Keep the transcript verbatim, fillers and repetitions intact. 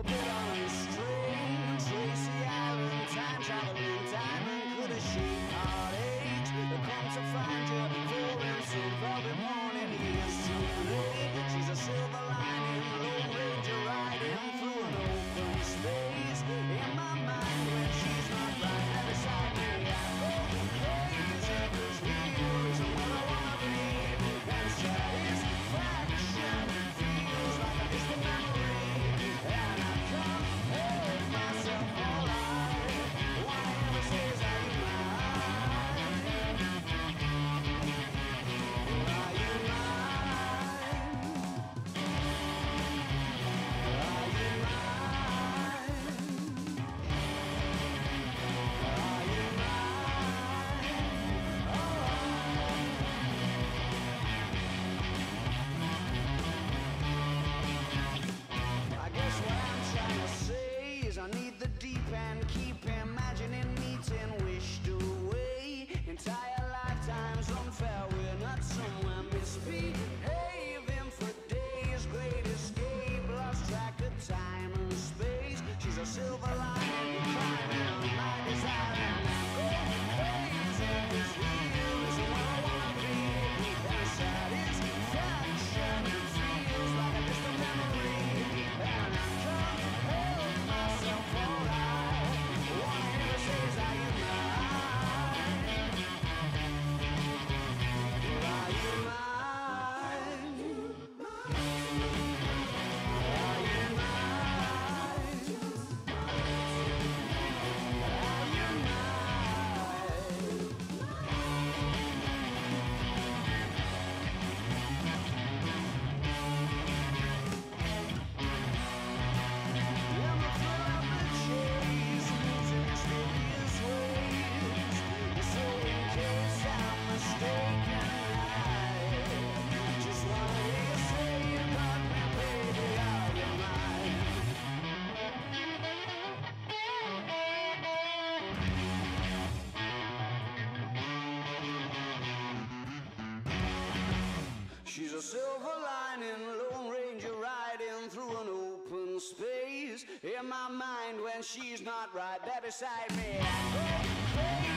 a bit on a string. Tracy Island, time traveling diamond. Could a sheep heartache come to find you? Falling some velvet morning, years too late. She's a silver lining, Lone Ranger riding through an open space. In my mind when she's not right there beside me, I go crazy, 'cause here's what I wanna be. And satisfaction feels like a distant memory, and I can't hold myself alive. Why ever says are you mine? Are you mine? Are you mine? Are you mine? I guess what I'm trying to say is I need the deep end, keep imagining meeting wished away. Entire lifetimes unfair, we're not somewhere misbehaving for days. Great escape, lost track of time and space. She's a silver lining, climbing on my desire, and I go crazy, 'cause here is where I wanna be. And satisfaction feels like a distant memory, and I can't hold myself alive. One ever says are you mine? Are you mine? Are you mine? Are you mine? In the thrill of the chase, losing mysterious ways. So in case I'm mistaken, I just wanna hear you say you got me, baby, are you mine? She's a silver lining, Lone Ranger riding through an open space. In my mind when she's not right there beside me, I go crazy.